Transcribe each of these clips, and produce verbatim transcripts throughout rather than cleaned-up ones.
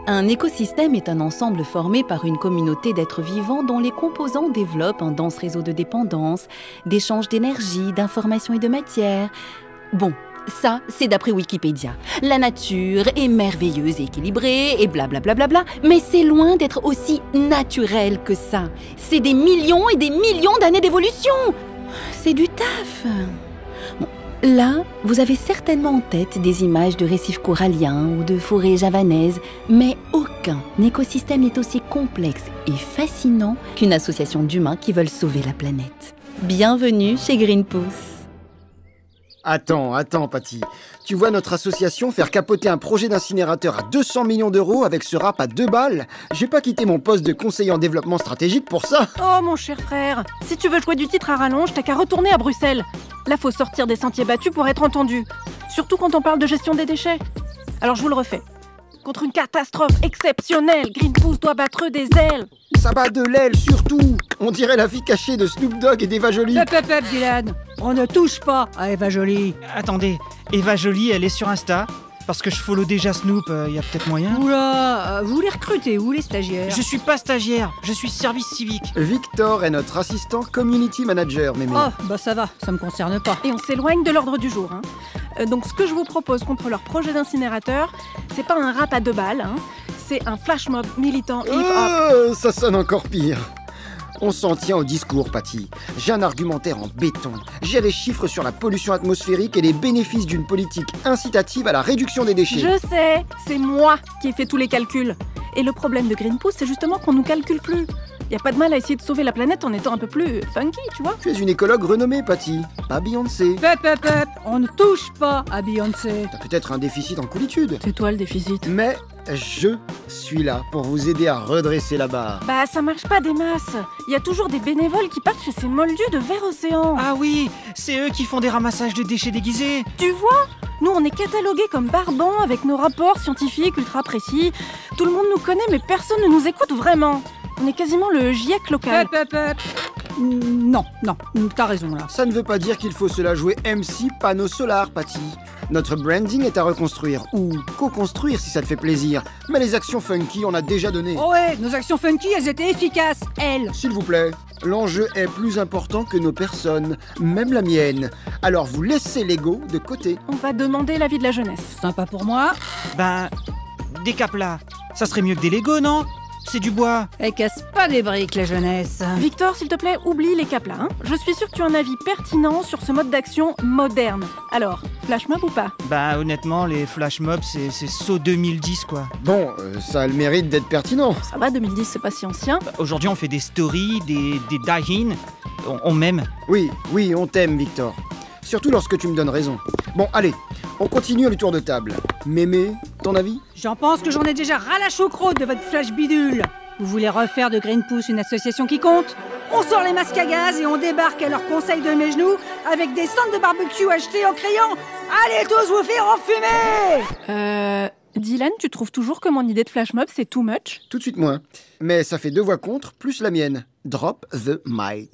Un écosystème est un ensemble formé par une communauté d'êtres vivants dont les composants développent un dense réseau de dépendance, d'échange d'énergie, d'informations et de matière. Bon, ça, c'est d'après Wikipédia. La nature est merveilleuse et équilibrée et blablabla, bla bla bla, mais c'est loin d'être aussi naturel que ça. C'est des millions et des millions d'années d'évolution. C'est du taf. Bon, là, vous avez certainement en tête des images de récifs coralliens ou de forêts javanaises, mais aucun écosystème n'est aussi complexe et fascinant qu'une association d'humains qui veulent sauver la planète. Bienvenue chez Greenpeace. Attends, attends, Patty. Tu vois notre association faire capoter un projet d'incinérateur à deux cents millions d'euros avec ce rap à deux balles? J'ai pas quitté mon poste de conseiller en développement stratégique pour ça. Oh mon cher frère, si tu veux jouer du titre à rallonge, t'as qu'à retourner à Bruxelles. Là, faut sortir des sentiers battus pour être entendu. Surtout quand on parle de gestion des déchets. Alors je vous le refais. Contre une catastrophe exceptionnelle, Greenpeace doit battre des ailes. Ça bat de l'aile surtout. On dirait la vie cachée de Snoop Dogg et d'Eva Jolie. Hop, hop, hop, Dylan. On ne touche pas à Eva Jolie. Attendez, Eva Jolie, elle est sur Insta? Parce que je follow déjà Snoop, il euh, y a peut-être moyen. Oula, vous les recrutez où les stagiaires? Je suis pas stagiaire, je suis service civique. Victor est notre assistant community manager, mémé. Oh, bah ça va, ça me concerne pas. Et on s'éloigne de l'ordre du jour. Hein. Euh, donc ce que je vous propose contre leur projet d'incinérateur, c'est pas un rap à deux balles, hein. C'est un flash mob militant hip-hop. Euh, ça sonne encore pire. On s'en tient au discours, Patty. J'ai un argumentaire en béton. J'ai les chiffres sur la pollution atmosphérique et les bénéfices d'une politique incitative à la réduction des déchets. Je sais, c'est moi qui ai fait tous les calculs. Et le problème de Greenpeace, c'est justement qu'on nous calcule plus. Y a pas de mal à essayer de sauver la planète en étant un peu plus funky, tu vois. Tu es une écologue renommée, Patty, pas Beyoncé. Hop, hop, hop, on ne touche pas à Beyoncé. T'as peut-être un déficit en coolitude. C'est toi le déficit. Mais je suis là pour vous aider à redresser la barre. Bah ça marche pas des masses. Il y a toujours des bénévoles qui partent chez ces moldus de Vert Océan. Ah oui, c'est eux qui font des ramassages de déchets déguisés. Tu vois, nous on est catalogués comme barbants avec nos rapports scientifiques ultra précis. Tout le monde nous connaît mais personne ne nous écoute vraiment. On est quasiment le GIEC local. Hop, hop, hop. Non, non, t'as raison là. Ça ne veut pas dire qu'il faut se la jouer M C panneau solar, Patty. Notre branding est à reconstruire, ou co-construire si ça te fait plaisir. Mais les actions funky, on a déjà donné. Oh ouais, nos actions funky, elles étaient efficaces, elles. S'il vous plaît, l'enjeu est plus important que nos personnes, même la mienne. Alors vous laissez l'ego de côté. On va demander l'avis de la jeunesse. Sympa pour moi. Ben, des caplas, ça serait mieux que des Lego, non? C'est du bois. Elle casse pas des briques, la jeunesse. Victor, s'il te plaît, oublie les caplas. Hein. Je suis sûre que tu as un avis pertinent sur ce mode d'action moderne. Alors, flash mob ou pas? Bah honnêtement, les flash mobs, c'est, c'est saut deux mille dix quoi. Bon, euh, ça a le mérite d'être pertinent. Ça va, deux mille dix, c'est pas si ancien. Bah, aujourd'hui, on fait des stories, des, des die-in. On, on m'aime. Oui, oui, on t'aime, Victor. Surtout lorsque tu me donnes raison. Bon, allez, on continue le tour de table. Mémé, ton avis? J'en pense que j'en ai déjà ras la choucroute de votre flash bidule. Vous voulez refaire de Greenpeace une association qui compte? On sort les masques à gaz et on débarque à leur conseil de mes genoux avec des cendres de barbecue achetées en criant « Allez tous vous faire enfumer !» Euh... Dylan, tu trouves toujours que mon idée de flash mob, c'est too much? Tout de suite moins. Mais ça fait deux voix contre, plus la mienne. Drop the mic.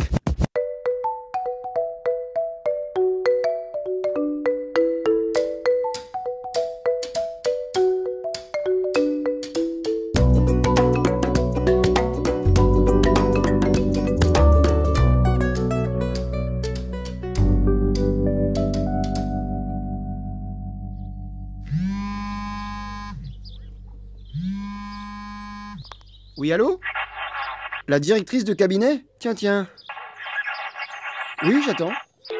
Oui, allô? La directrice de cabinet? Tiens, tiens. Oui, j'attends.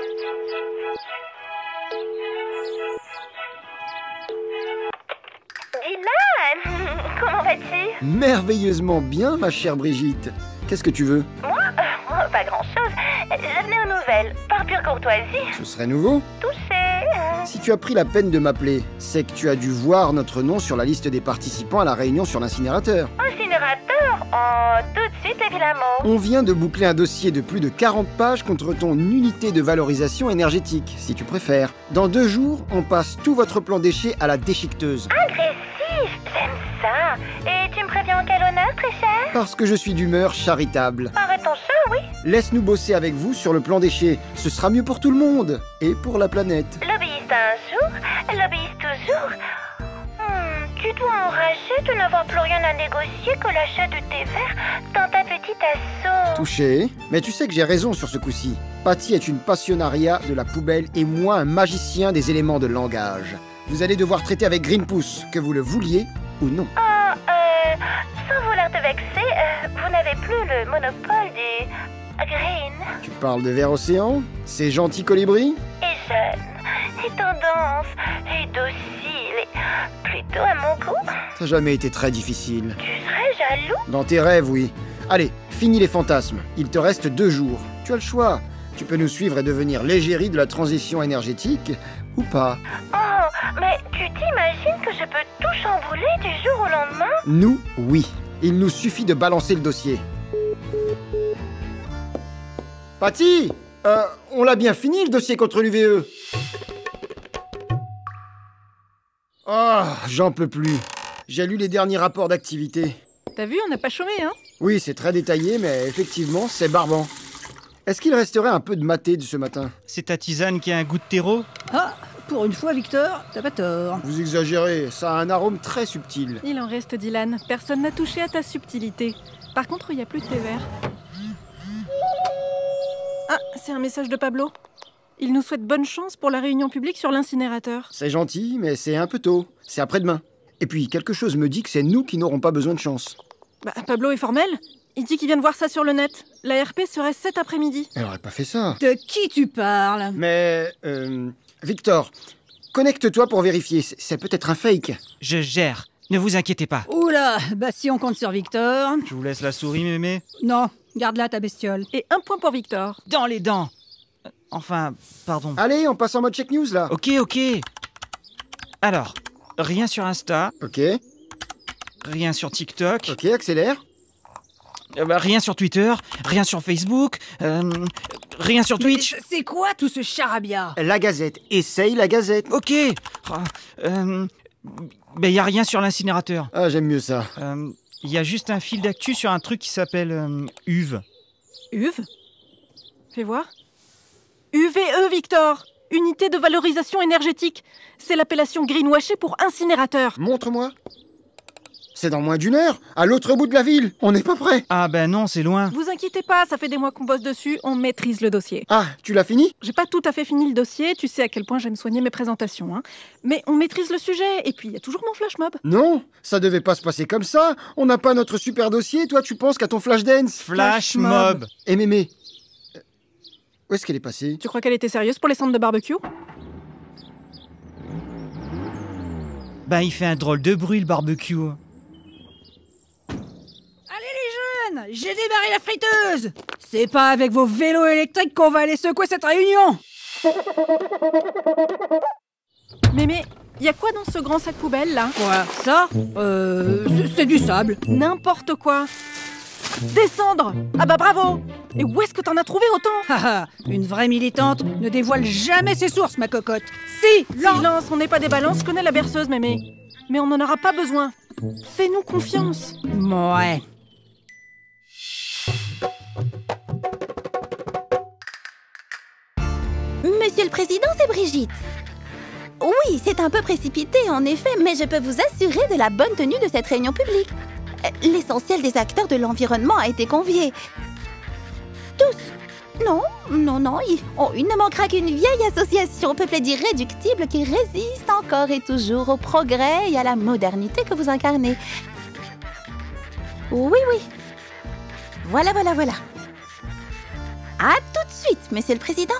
Dylan, comment vas-tu? Merveilleusement bien, ma chère Brigitte. Qu'est-ce que tu veux? Moi euh, Pas grand-chose. Je venais aux nouvelles, par pure courtoisie. Ce serait nouveau? Touché. Si tu as pris la peine de m'appeler, c'est que tu as dû voir notre nom sur la liste des participants à la réunion sur l'incinérateur. Incinérateur? Oh, tout de suite, évidemment. On vient de boucler un dossier de plus de quarante pages contre ton unité de valorisation énergétique, si tu préfères. Dans deux jours, on passe tout votre plan déchets à la déchiqueteuse. Agressif, j'aime ça. Et tu me préviens en quel honneur, très cher? Parce que je suis d'humeur charitable. Arrête ton chat, oui. Laisse-nous bosser avec vous sur le plan déchets. Ce sera mieux pour tout le monde. Et pour la planète. Lobbyiste un jour, lobbyiste toujours. Hmm, tu dois enrager. fâchée de n'avoir plus rien à négocier que l'achat de thé vert dans ta petite asso. Touché. Mais tu sais que j'ai raison sur ce coup-ci. Patty est une passionnariat de la poubelle et moi un magicien des éléments de langage. Vous allez devoir traiter avec Greenpeace, que vous le vouliez ou non. Oh, euh, sans vouloir te vexer, euh, vous n'avez plus le monopole du green. Tu parles de vers océan? C'est gentil colibri? Et jeune, et tendance, et docile, et plutôt à mon goût. Ça n'a jamais été très difficile. Tu serais jaloux? Dans tes rêves, oui. Allez, finis les fantasmes. Il te reste deux jours. Tu as le choix. Tu peux nous suivre et devenir l'égérie de la transition énergétique, ou pas. Oh, mais tu t'imagines que je peux tout chambouler du jour au lendemain? Nous, oui. Il nous suffit de balancer le dossier. Patty, euh, on l'a bien fini le dossier contre l'U V E. Ah, j'en peux plus. J'ai lu les derniers rapports d'activité. T'as vu, on n'a pas chômé, hein? Oui, c'est très détaillé, mais effectivement, c'est barbant. Est-ce qu'il resterait un peu de maté de ce matin? C'est ta tisane qui a un goût de terreau? Ah, pour une fois, Victor, t'as pas tort. Vous exagérez, ça a un arôme très subtil. Il en reste, Dylan. Personne n'a touché à ta subtilité. Par contre, il n'y a plus de thé vert. Ah, c'est un message de Pablo. Il nous souhaite bonne chance pour la réunion publique sur l'incinérateur. C'est gentil, mais c'est un peu tôt. C'est après-demain. Et puis, quelque chose me dit que c'est nous qui n'aurons pas besoin de chance. Bah, Pablo est formel. Il dit qu'il vient de voir ça sur le net. La R P serait cet après-midi. Elle aurait pas fait ça. De qui tu parles? Mais, euh... Victor, connecte-toi pour vérifier. C'est c'est peut-être un fake. Je gère. Ne vous inquiétez pas. Oula, bah si on compte sur Victor... Je vous laisse la souris, mémé. Non, garde-la ta bestiole. Et un point pour Victor. Dans les dents. Euh, Enfin, pardon. Allez, on passe en mode check news, là. Ok, ok. Alors, rien sur Insta, Ok, rien sur TikTok, ok, accélère. euh, bah, rien sur Twitter, rien sur Facebook, euh, rien sur Twitch. Mais c'est quoi tout ce charabia? La Gazette. Essaye la Gazette. Ok. Ah, euh, ben, y a rien sur l'incinérateur. Ah, j'aime mieux ça. Euh, y a juste un fil d'actu sur un truc qui s'appelle euh, U V. U V? Fais voir. U V E, Victor. Unité de valorisation énergétique. C'est l'appellation greenwashée pour incinérateur. Montre-moi. C'est dans moins d'une heure, à l'autre bout de la ville. On n'est pas prêt. Ah ben non, c'est loin. Vous inquiétez pas, ça fait des mois qu'on bosse dessus, on maîtrise le dossier. Ah, tu l'as fini? J'ai pas tout à fait fini le dossier, tu sais à quel point j'aime soigner mes présentations, hein. Mais on maîtrise le sujet, et puis il y a toujours mon flash mob. Non, ça devait pas se passer comme ça. On n'a pas notre super dossier. Toi, tu penses qu'à ton flash dance. Flash mob. Et mémé, euh, où est-ce qu'elle est passée? Tu crois qu'elle était sérieuse pour les centres de barbecue? Ben il fait un drôle de bruit le barbecue. J'ai démarré la friteuse! C'est pas avec vos vélos électriques qu'on va aller secouer cette réunion! Mais mais, y a quoi dans ce grand sac poubelle là? Quoi? Ça? Euh... c'est- c'est du sable. N'importe quoi. Des cendres! Ah bah bravo! Et où est-ce que t'en as trouvé autant? Haha, une vraie militante ne dévoile jamais ses sources, ma cocotte. Si, là... Silence, on n'est pas des balances, je connais la berceuse, mémé. Mais on n'en aura pas besoin. Fais-nous confiance. Ouais. Monsieur le Président, c'est Brigitte. Oui, c'est un peu précipité en effet, mais je peux vous assurer de la bonne tenue de cette réunion publique. Euh, L'essentiel des acteurs de l'environnement a été convié. Tous. Non, non, non, il, oh, il ne manquera qu'une vieille association peuplée d'irréductibles qui résiste encore et toujours au progrès et à la modernité que vous incarnez. Oui, oui. Voilà, voilà, voilà. À tout de suite, Monsieur le Président.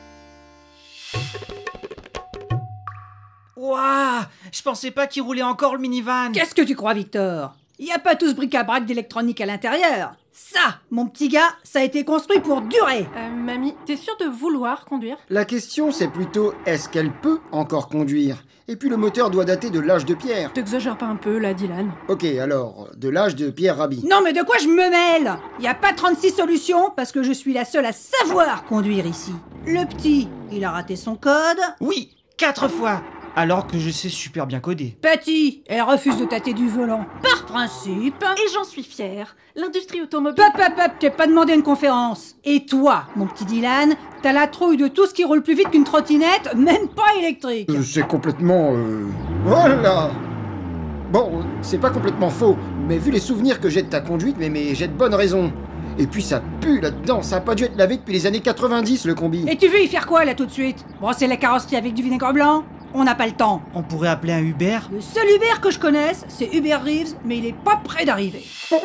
Ouah, je pensais pas qu'il roulait encore le minivan. Qu'est-ce que tu crois, Victor? Y a pas tout ce bric-à-brac d'électronique à l'intérieur. Ça, mon petit gars, ça a été construit pour durer. Euh, mamie, t'es sûre de vouloir conduire? La question, c'est plutôt est-ce qu'elle peut encore conduire? Et puis le moteur doit dater de l'âge de Pierre. T'exagères pas un peu là, Dylan? Ok, alors, de l'âge de Pierre Rabhi. Non, mais de quoi je me mêle? Y a pas trente-six solutions parce que je suis la seule à savoir conduire ici. Le petit, il a raté son code. Oui, quatre fois. Alors que je sais super bien coder. Patty, elle refuse de tâter du volant. Par principe. Et j'en suis fière. L'industrie automobile... Pop, pop, pop, t'es pas demandé une conférence. Et toi, mon petit Dylan, t'as la trouille de tout ce qui roule plus vite qu'une trottinette, même pas électrique. Euh, c'est complètement... Euh... Voilà. Bon, c'est pas complètement faux, mais vu les souvenirs que j'ai de ta conduite, mais, mais j'ai de bonnes raisons. Et puis ça pue là-dedans, ça a pas dû être lavé depuis les années quatre-vingt-dix, le combi. Et tu veux y faire quoi, là, tout de suite? Brosser la carrosserie avec du vinaigre blanc? On n'a pas le temps. On pourrait appeler un Uber? Le seul Uber que je connaisse, c'est Uber Reeves, mais il est pas près d'arriver.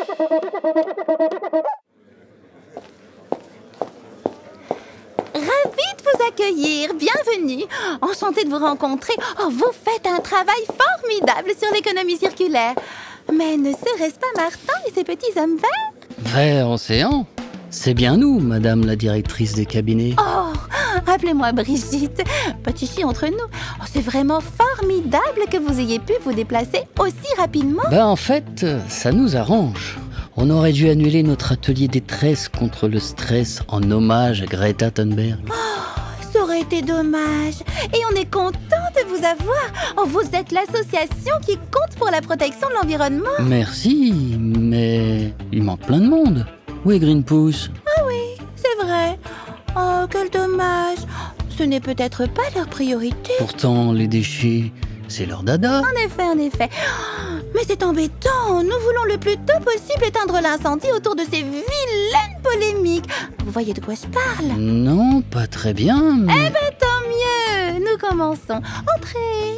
Ravie de vous accueillir, bienvenue. Enchantée de vous rencontrer. Oh, vous faites un travail formidable sur l'économie circulaire. Mais ne serait-ce pas Martin et ses petits hommes verts? Vert océan? C'est bien nous, madame la directrice des cabinets. Oh, appelez-moi Brigitte. Petit chi entre nous. Oh, c'est vraiment formidable que vous ayez pu vous déplacer aussi rapidement. Ben en fait, ça nous arrange. On aurait dû annuler notre atelier détresse contre le stress en hommage à Greta Thunberg. Oh, ça aurait été dommage. Et on est content de vous avoir. Oh, vous êtes l'association qui compte pour la protection de l'environnement. Merci, mais il manque plein de monde. Où est Greenpeace? Ah oui, c'est vrai. Oh, quel dommage. Ce n'est peut-être pas leur priorité. Pourtant, les déchets, c'est leur dada. En effet, en effet. Mais c'est embêtant. Nous voulons le plus tôt possible éteindre l'incendie autour de ces vilaines polémiques. Vous voyez de quoi je parle? Non, pas très bien, mais... Eh ben, tant mieux. Nous commençons. Entrez.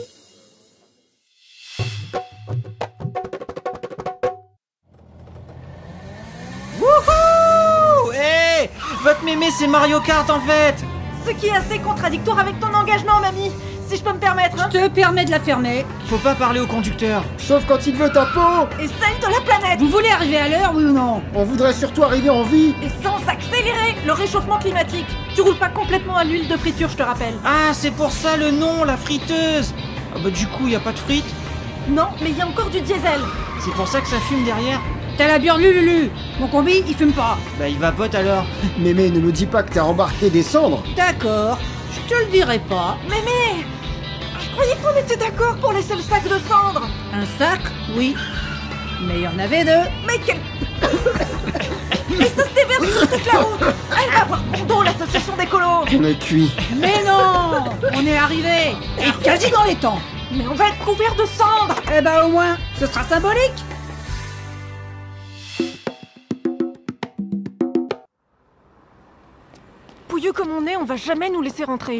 Wouhou! Hé! Votre mémé, c'est Mario Kart, en fait! Ce qui est assez contradictoire avec ton engagement, mamie. Si je peux me permettre, hein. Je te permets de la fermer. Faut pas parler au conducteur. Sauf quand il veut ta peau. Et celle de la planète. Vous voulez arriver à l'heure, oui ou non? On voudrait surtout arriver en vie. Et sans accélérer le réchauffement climatique. Tu roules pas complètement à l'huile de friture, je te rappelle. Ah, c'est pour ça le nom, la friteuse! Ah bah du coup, y a pas de frites? Non, mais il y a encore du diesel. C'est pour ça que ça fume derrière? T'as la bière Lulu. Mon combi, il fume pas. Bah il vapote alors. Mémé, ne nous dis pas que t'as embarqué des cendres. D'accord, je te le dirai pas. Mémé, je croyais qu'on était d'accord pour laisser le sac de cendres. Un sac, oui. Mais il y en avait deux. Mais quel... Mais ça se déverse sur toute la route. Elle va avoir bon dos, l'association d'écolos. On est cuit. Mais non, on est arrivé. Et quasi dans les temps. Mais on va être couvert de cendres. Eh ben au moins, ce sera symbolique. Pouilleux comme on est, on va jamais nous laisser rentrer.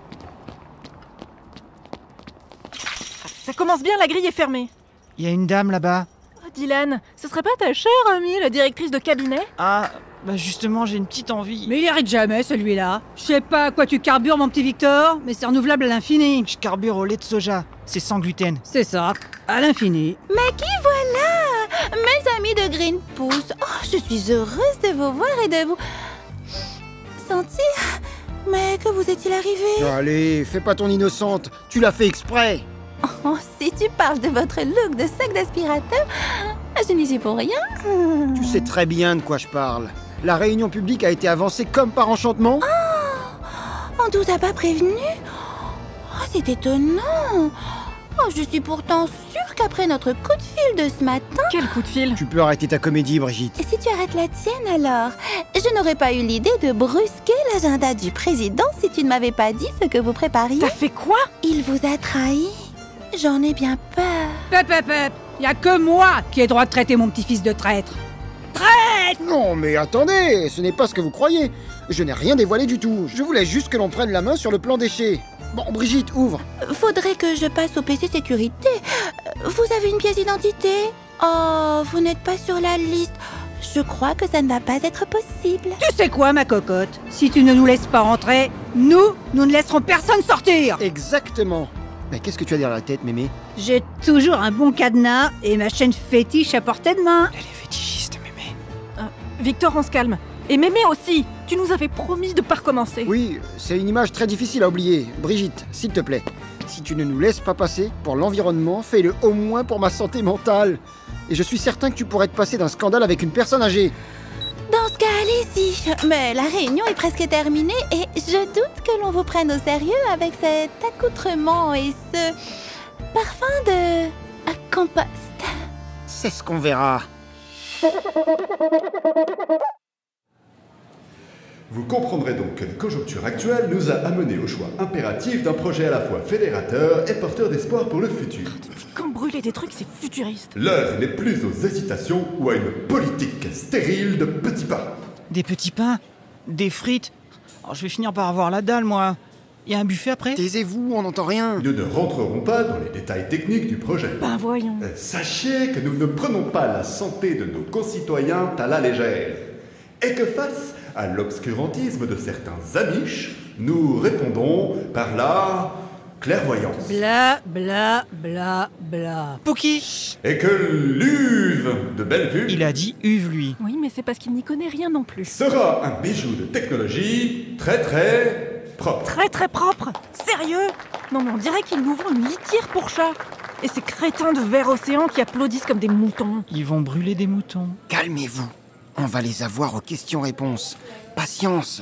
Ça commence bien, la grille est fermée. Y a une dame là-bas. Oh, Dylan, ce serait pas ta chère amie, la directrice de cabinet? Ah, bah justement, j'ai une petite envie. Mais il arrête jamais celui-là. Je sais pas à quoi tu carbures mon petit Victor, mais c'est renouvelable à l'infini. Je carbure au lait de soja. C'est sans gluten. C'est ça, à l'infini. Mais qui voilà? Mes amis de Greenpeace. Oh, je suis heureuse de vous voir et de vous... sentir. Mais que vous est-il arrivé? Allez, fais pas ton innocente. Tu l'as fait exprès. Oh, si tu parles de votre look de sac d'aspirateur, je n'y suis pour rien. Tu sais très bien de quoi je parle. La réunion publique a été avancée comme par enchantement. Oh, on ne vous a pas prévenu? Oh, c'est étonnant. Oh, je suis pourtant sûre qu'après notre coup de fil de ce matin... Quel coup de fil? Tu peux arrêter ta comédie, Brigitte. Si tu arrêtes la tienne alors, je n'aurais pas eu l'idée de brusquer l'agenda du président si tu ne m'avais pas dit ce que vous prépariez. T'as fait quoi? Il vous a trahi. J'en ai bien peur. Pep, pep, pep. Y a que moi qui ai droit de traiter mon petit-fils de traître. Traître! Non, mais attendez, ce n'est pas ce que vous croyez. Je n'ai rien dévoilé du tout. Je voulais juste que l'on prenne la main sur le plan déchets. Bon, Brigitte, ouvre. Faudrait que je passe au P C sécurité. Vous avez une pièce d'identité? Oh, vous n'êtes pas sur la liste. Je crois que ça ne va pas être possible. Tu sais quoi, ma cocotte? Si tu ne nous laisses pas rentrer, nous, nous ne laisserons personne sortir. Exactement. Mais qu'est-ce que tu as derrière la tête, mémé? J'ai toujours un bon cadenas et ma chaîne fétiche à portée de main. Elle est fétichiste, mémé. Euh, Victor, on se calme. Et mémé aussi. Tu nous avais promis de pas recommencer. Oui, c'est une image très difficile à oublier. Brigitte, s'il te plaît, si tu ne nous laisses pas passer pour l'environnement, fais-le au moins pour ma santé mentale. Et je suis certain que tu pourrais te passer d'un scandale avec une personne âgée. Dans ce cas, allez-y. Mais la réunion est presque terminée et je doute que l'on vous prenne au sérieux avec cet accoutrement et ce parfum de compost. C'est ce qu'on verra. Vous comprendrez donc que la conjoncture actuelle nous a amenés au choix impératif d'un projet à la fois fédérateur et porteur d'espoir pour le futur. Comme brûler des trucs, c'est futuriste. L'heure n'est plus aux hésitations ou à une politique stérile de petits pas. Des petits pains? Des frites? Oh, je vais finir par avoir la dalle, moi. Y a un buffet après? Taisez-vous, on n'entend rien. Nous ne rentrerons pas dans les détails techniques du projet. Ben voyons. Euh, Sachez que nous ne prenons pas la santé de nos concitoyens à la légère. Et que face à l'obscurantisme de certains amiches, nous répondons par la clairvoyance. Bla, bla, bla, bla. Pouki! Et que l'Uve de Bellevue Il a dit Uve, lui. Oui, mais c'est parce qu'il n'y connaît rien non plus. sera un bijou de technologie très très propre. Très très propre. Sérieux? Non mais on dirait qu'il nous vend une litière pour chat. Et ces crétins de verre océan qui applaudissent comme des moutons. Ils vont brûler des moutons. Calmez-vous. On va les avoir aux questions-réponses. Patience.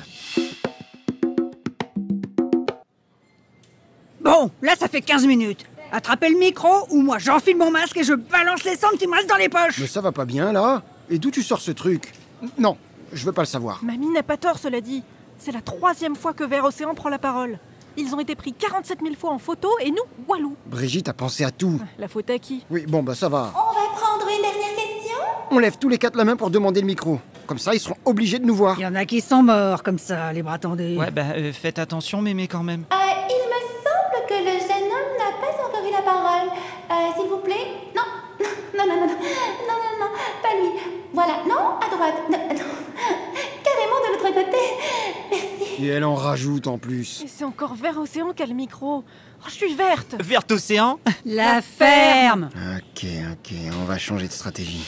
Bon, là ça fait quinze minutes. Attrapez le micro ou moi j'enfile mon masque et je balance les cendres qui me restent dans les poches. Mais ça va pas bien, là? Et d'où tu sors ce truc? Non, je veux pas le savoir. Mamie n'a pas tort, cela dit. C'est la troisième fois que Vert Océan prend la parole. Ils ont été pris quarante-sept mille fois en photo et nous, walou. Brigitte a pensé à tout. La faute à qui? Oui, bon, bah ça va. On va prendre une dernière question. On lève tous les quatre la main pour demander le micro. Comme ça, ils seront obligés de nous voir. Il y en a qui sont morts comme ça, les bras tendés. Ouais, bah, euh, faites attention, mémé, quand même. Euh, il me semble que le jeune homme n'a pas encore eu la parole. Euh, s'il vous plaît? Non. Non, non, non, non, non, non, non, pas lui. Voilà, non, à droite. Non, non. Carrément de l'autre côté. Merci. Et elle en rajoute en plus. Et c'est encore Vert Océan qui a le micro. Oh, je suis verte. Vert océan? La ferme. Ok, ok, on va changer de stratégie.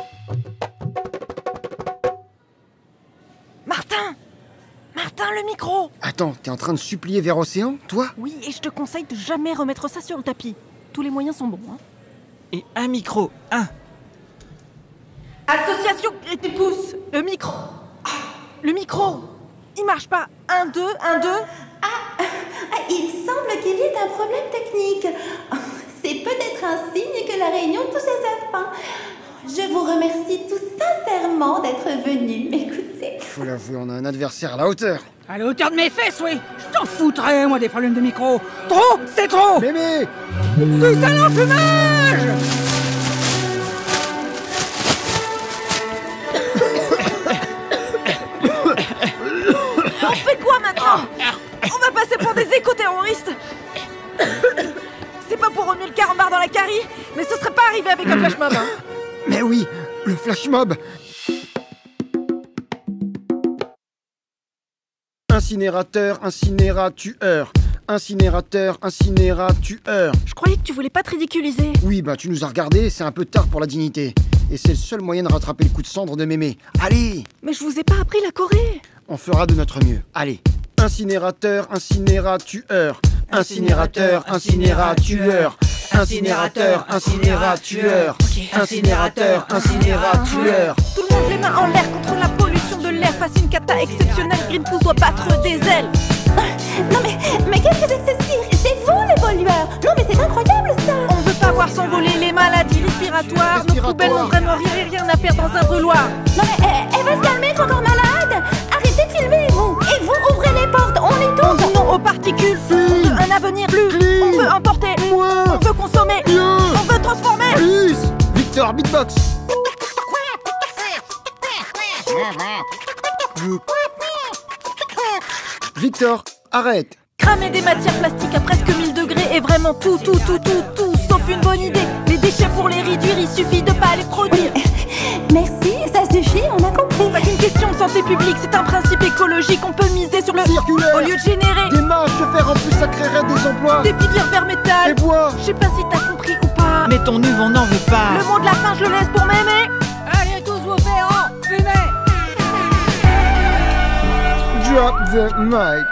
Martin! Martin, le micro! Attends, t'es en train de supplier vers Océan, toi? Oui, et je te conseille de jamais remettre ça sur le tapis. Tous les moyens sont bons, hein. Et un micro, un. Association et tes pouces. Le micro. Ah, le micro. Il marche pas. Un, deux, un, deux. Ah, il semble qu'il y ait un problème technique. C'est peut-être un signe que la réunion touche à sa fin. Je vous remercie tout sincèrement d'être venus m'écouter. Faut l'avouer, on a un adversaire à la hauteur. À la hauteur de mes fesses, oui. Je t'en foutrais, moi, des problèmes de micro. Trop, c'est trop. Mémé! C'est ça l'enfumage. On fait quoi maintenant? On va passer pour des éco-terroristes. C'est pas pour remuer le carambar dans la carie, mais ce serait pas arrivé avec un flash mob, hein. Mais oui, le flash mob! Incinérateur, incinéra-tueur. Incinérateur, incinéra-tueur. Je croyais que tu voulais pas te ridiculiser. Oui, bah tu nous as regardés, c'est un peu tard pour la dignité. Et c'est le seul moyen de rattraper le coup de cendre de mémé. Allez! Mais je vous ai pas appris la Corée. On fera de notre mieux. Allez. Incinérateur, incinéra-tueur. Incinérateur, incinéra-tueur. Incinérateur, incinéra-tueur. Incinérateur, incinéra-tueur. Tout le monde les mains en l'air contre la pollution de l'air. Face à une cata exceptionnelle, Greenpeace doit battre des ailes. Non mais, mais qu'est-ce que c'est que ce cirque? C'est vous les pollueurs. Non mais c'est incroyable ça. On veut pas voir s'envoler les maladies respiratoires. Nos poubelles n'ont vraiment rien, rien à faire dans un brûloir. Non mais elle, elle va se calmer, t'es encore malade. Arrêtez de filmer vous. Et vous ouvrez les portes, on est tous. On dit non aux particules. On veut un avenir plus. Clean. On veut importer. Moins. On veut consommer. Bien. On veut transformer. Plus. Victor, beatbox. Victor, arrête. Cramer des matières plastiques à presque mille degrés est vraiment tout, tout, tout, tout, tout, sauf une bonne idée. Les déchets pour les réduire, il suffit de pas les produire. Merci, ça suffit, on a compris. C'est pas qu'une question de santé publique, c'est un principe écologique. On peut miser sur le Circulaire. au lieu de générer Des marges de fer en plus, ça créerait des emplois. des filières vers Et métal. bois. Je sais pas si t'as compris ou pas. Mais ton œuvre, on n'en veut pas. Le mot de la fin, je le laisse pour mémé. Allez tous vos ferrants, fumez. Drop the mic.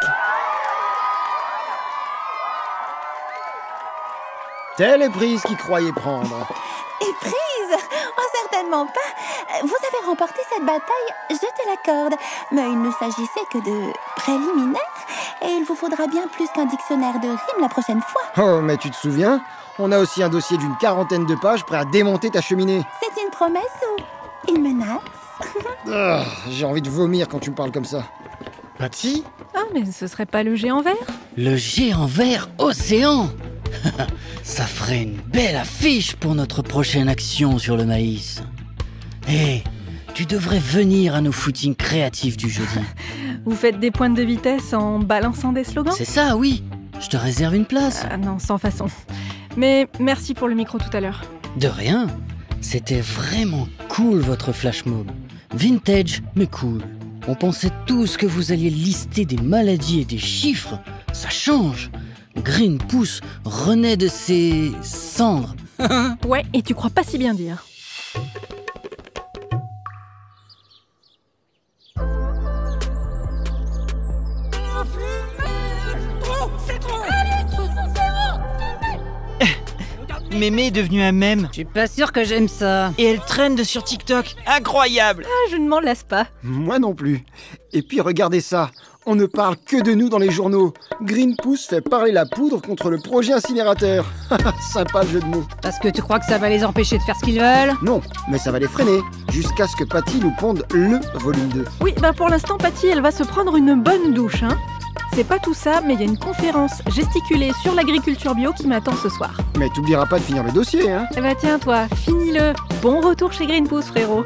Telle est prise qui croyait prendre. Et prise? Oh, certainement pas. Vous avez remporté cette bataille, je te l'accorde. Mais il ne s'agissait que de préliminaires. Et il vous faudra bien plus qu'un dictionnaire de rimes la prochaine fois. Oh, mais tu te souviens? On a aussi un dossier d'une quarantaine de pages prêt à démonter ta cheminée. C'est une promesse ou une menace? Ah, j'ai envie de vomir quand tu me parles comme ça. Patty? Ah, mais ce serait pas le géant vert? Le géant vert océan. Ça ferait une belle affiche pour notre prochaine action sur le maïs. Hé, tu devrais venir à nos footings créatifs du jeudi. Vous faites des pointes de vitesse en balançant des slogans? C'est ça, oui. Je te réserve une place. Ah non, sans façon. Mais merci pour le micro tout à l'heure. De rien. C'était vraiment cool votre flash mob. Vintage, mais cool. On pensait tous que vous alliez lister des maladies et des chiffres. Ça change. Green Pouce renaît de ses cendres. Ouais, et tu crois pas si bien dire. Mémé est devenue un mème. Je suis pas sûre que j'aime ça. Et elle traîne sur TikTok. Incroyable. Ah, je ne m'en lasse pas. Moi non plus. Et puis regardez ça, on ne parle que de nous dans les journaux. Green Pouce fait parler la poudre contre le projet incinérateur. Sympa le jeu de mots. Parce que tu crois que ça va les empêcher de faire ce qu'ils veulent? Non, mais ça va les freiner, jusqu'à ce que Patty nous ponde le volume deux. Oui, bah pour l'instant, Patty, elle va se prendre une bonne douche, hein. C'est pas tout ça, mais il y a une conférence gesticulée sur l'agriculture bio qui m'attend ce soir. Mais t'oublieras pas de finir le dossier, hein. Eh bah tiens, toi, finis-le. Bon retour chez Green Pouce, frérot.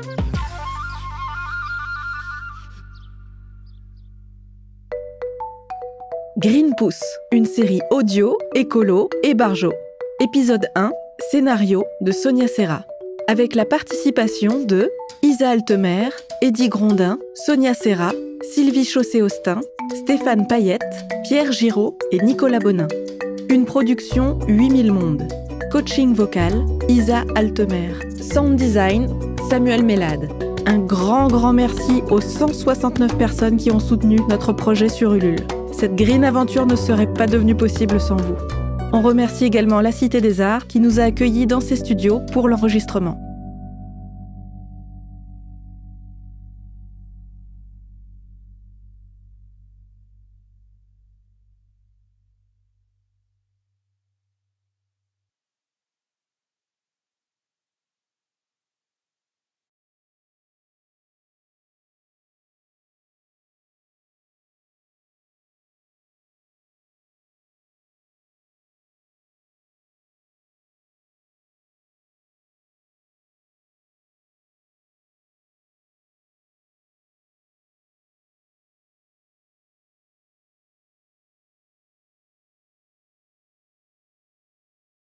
Green Pouce, une série audio, écolo et barjo. Épisode un, scénario de Sonia Serra. Avec la participation de Isa Altemer, Eddie Grondin, Sonia Serra, Sylvie Chaussé-Austin, Stéphane Payette, Pierre Giraud et Nicolas Bonin. Une production huit mille mondes. Coaching vocal, Isa Altemer. Sound design, Samuel Mélade. Un grand grand merci aux cent soixante-neuf personnes qui ont soutenu notre projet sur Ulule. Cette green aventure ne serait pas devenue possible sans vous. On remercie également la Cité des Arts qui nous a accueillis dans ses studios pour l'enregistrement.